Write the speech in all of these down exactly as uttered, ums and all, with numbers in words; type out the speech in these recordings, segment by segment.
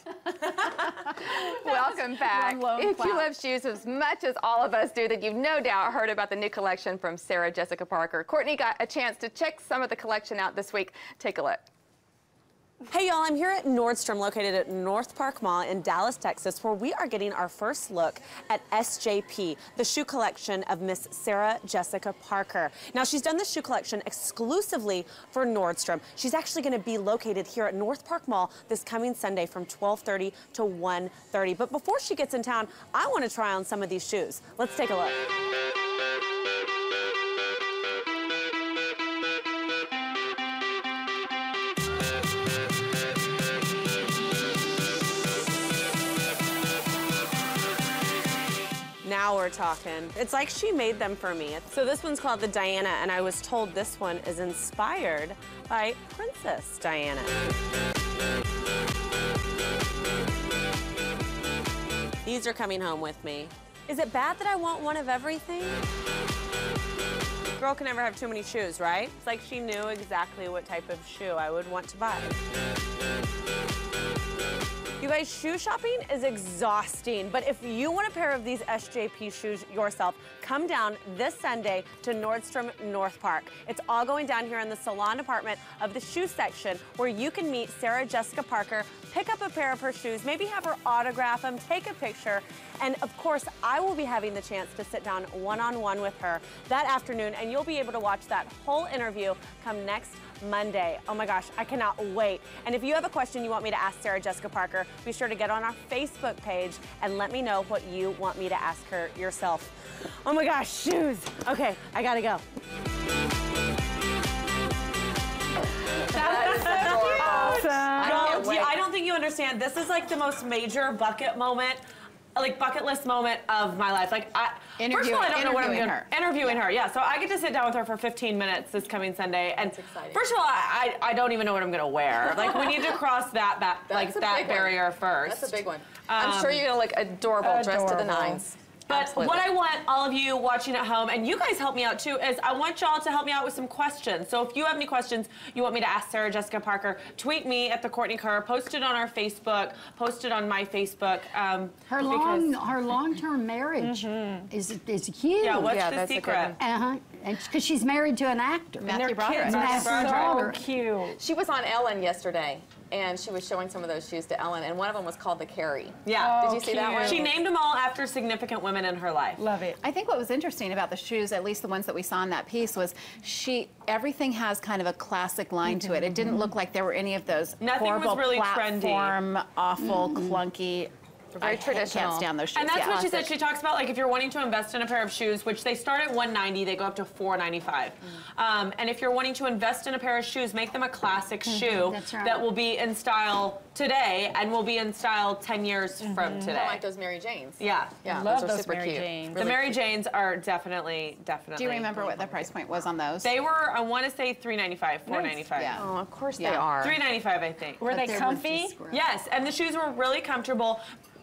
Welcome back. If you love shoes as much as all of us do, then you've no doubt heard about the new collection from Sarah Jessica Parker. Courtney got a chance to check some of the collection out this week. Take a look. Hey y'all, I'm here at Nordstrom, located at North Park Mall in Dallas, Texas, where we are getting our first look at S J P, the shoe collection of Miss Sarah Jessica Parker. Now, she's done this shoe collection exclusively for Nordstrom. She's actually going to be located here at North Park Mall this coming Sunday from twelve thirty to one thirty. But before she gets in town, I want to try on some of these shoes. Let's take a look. Now we're talking. It's like she made them for me. So this one's called the Diana, and I was told this one is inspired by Princess Diana. These are coming home with me. Is it bad that I want one of everything? Girl can never have too many shoes, right? It's like she knew exactly what type of shoe I would want to buy. You guys, shoe shopping is exhausting, but if you want a pair of these S J P shoes yourself, come down this Sunday to Nordstrom North Park. It's all going down here in the salon department of the shoe section, where you can meet Sarah Jessica Parker, pick up a pair of her shoes, maybe have her autograph them, take a picture, and of course, I will be having the chance to sit down one-on-one with her that afternoon, and you'll be able to watch that whole interview come next Monday. Oh my gosh, I cannot wait. And if you have a question you want me to ask Sarah Jessica Parker, be sure to get on our Facebook page and let me know what you want me to ask her yourself. Oh my gosh, shoes. Okay, I gotta go. That is so awesome. I, I don't think you understand. This is like the most major bucket moment, like bucket list moment of my life. Like, I, first of all, I don't know what I'm doing. Her. Interviewing her, yeah. So I get to sit down with her for fifteen minutes this coming Sunday, and first of all, I, I don't even know what I'm gonna wear. Like, we need to cross that, that like that barrier one. first. That's a big one. Um, I'm sure you're gonna look adorable, adorable. dressed to the nines. But Absolutely. what I want all of you watching at home, and you guys help me out too, is I want y'all to help me out with some questions. So if you have any questions you want me to ask Sarah Jessica Parker, tweet me at the Courtney Kerr, post it on our Facebook, post it on my Facebook. Um, her long, her long-term marriage mm-hmm. is is huge. Yeah, what's yeah, the that's secret? Uh huh. And because she's married to an actor, Matthew Broderick. Matthew Broderick. So cute. She was on Ellen yesterday, and she was showing some of those shoes to Ellen, and one of them was called the Carrie. Yeah. Oh, Did you see cute. that one? She named them all after significant women in her life. Love it. I think what was interesting about the shoes, at least the ones that we saw in that piece, was she everything has kind of a classic line mm-hmm. to it. It didn't look like there were any of those Nothing horrible was really platform, trendy. awful, mm-hmm. clunky. Very I traditional. Can't stand those shoes. And that's yeah. what she said. She talks about, like, if you're wanting to invest in a pair of shoes, which they start at one ninety, they go up to four ninety-five. Mm. Um, and if you're wanting to invest in a pair of shoes, make them a classic mm-hmm. shoe right. that will be in style today and will be in style ten years mm-hmm. from today. Kind of like those Mary Janes. Yeah. Yeah, Love those are those super Mary cute. Janes. The Really Mary cute. Janes are definitely, definitely. Do you remember what the price point was on those? They were, I want to say three ninety-five, four ninety-five. Yeah. Oh, of course Yeah. they are. three ninety-five, I think. Were But they they comfy? Yes, and the shoes were really comfortable.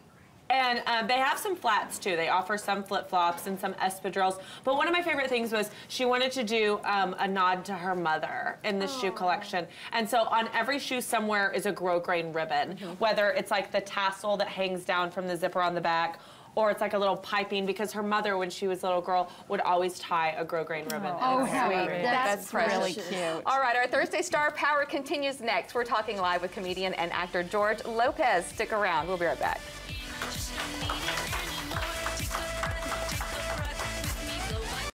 And uh, they have some flats too. They offer some flip-flops and some espadrilles. But one of my favorite things was she wanted to do um, a nod to her mother in the shoe collection. And so on every shoe somewhere is a grosgrain ribbon, mm-hmm. whether it's like the tassel that hangs down from the zipper on the back, or it's like a little piping, because her mother, when she was a little girl, would always tie a grosgrain ribbon. Oh, sweet. how That's, That's really precious. cute. All right, our Thursday Star Power continues next. We're talking live with comedian and actor George Lopez. Stick around. We'll be right back.